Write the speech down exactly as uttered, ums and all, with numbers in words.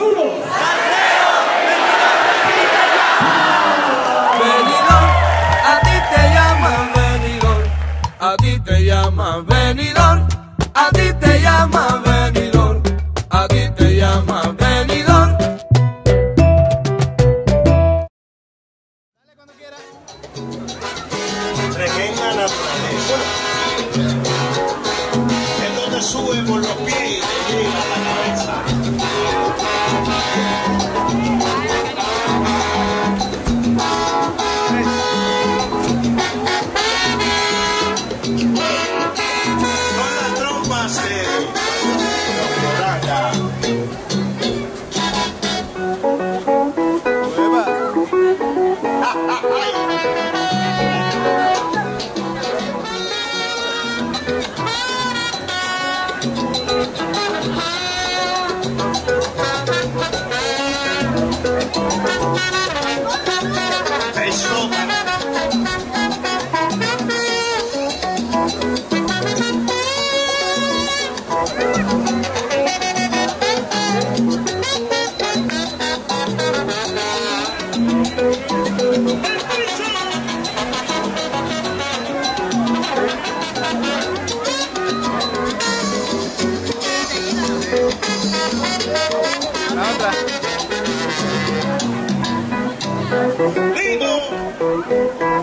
uno. Venidor, a ti te llaman venidor, a ti te llaman venidor, a ti te llaman venidor, a ti te llaman venidor. Dale cuando quieras. Tremenda naturaleza. Esto te sube por los pies y te llega a la cabeza. Con las trompas de los Morales. La otra. Lindo.